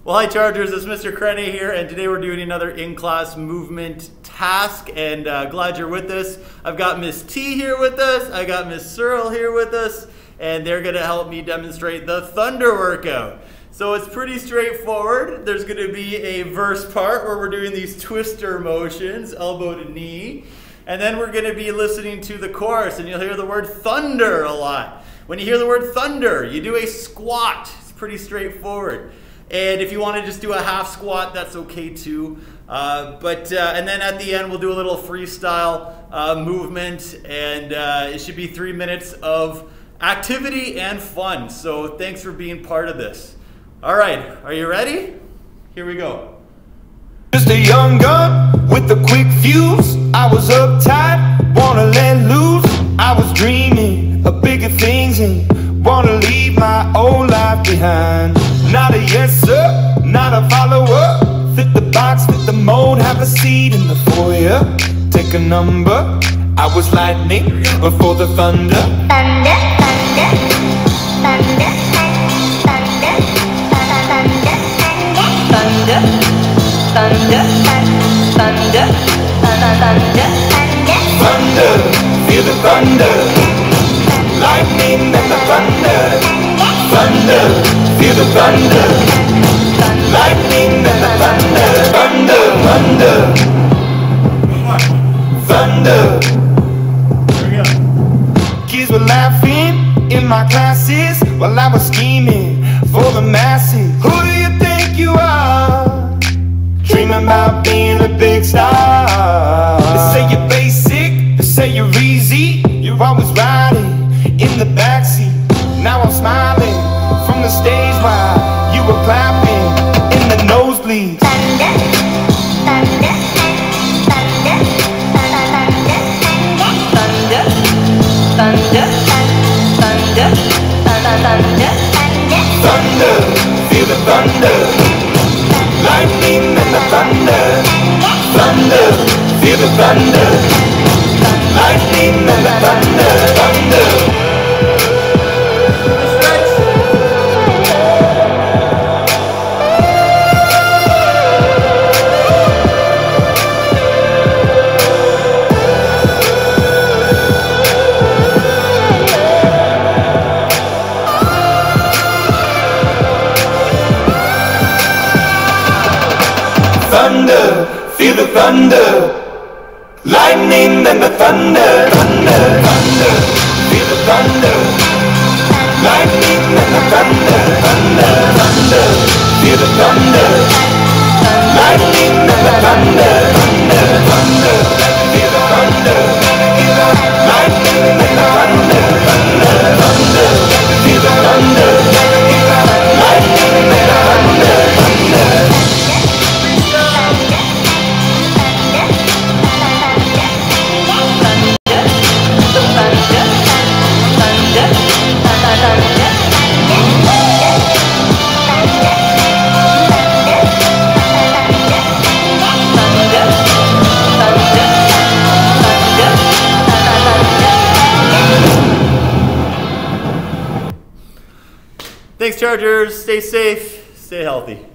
Well, hi Chargers, it's Mr. Krene here, and today we're doing another in-class movement task, and glad you're with us. I've got Miss T here with us, I got Miss Searle here with us, and they're gonna help me demonstrate the thunder workout. So it's pretty straightforward. There's gonna be a verse part where we're doing these twister motions, elbow to knee, and then we're gonna be listening to the chorus, and you'll hear the word thunder a lot. When you hear the word thunder, you do a squat. It's pretty straightforward. And if you want to just do a half squat, that's okay too. And then at the end, we'll do a little freestyle movement, and it should be 3 minutes of activity and fun. So thanks for being part of this. All right, are you ready? Here we go. Just a young gun with a quick fuse. I was uptight, wanna let loose. I was dreaming of bigger things and wanna leave my old life behind. Not a yes sir, not a follower. Fit the box, fit the mold, have a seat in the foyer. Take a number, I was lightning before the thunder. Thunder, thunder, thunder, thunder, thunder, thunder, thunder, thunder, thunder, feel the thunder. Lightning and the thunder. Thunder, feel the thunder. Lightning and the thunder. Thunder, thunder, thunder. Kids were laughing in my classes while I was scheming for the masses. Who do you think you are? Dreaming about being a big star. They say you're basic, they say you're easy. You're always riding in the backseat. Now I'm smiling from the stage while you were clapping in the nosebleeds. thunder, thunder, thunder, thunder, thunder, thunder, thunder, thunder, feel the thunder. Lightning and the thunder. Thunder, feel the thunder. Lightning and the thunder. Thunder. Thunder, feel the thunder. Lightning and the thunder. Thunder, thunder, feel the thunder. Lightning and the thunder. Thunder, thunder, feel the thunder. Lightning and the thunder. Thunder, thunder, feel the thunder. Lightning and the thunder. Thunder, thunder, feel the thunder. Lightning and the thunder. Thanks Chargers, stay safe, stay healthy.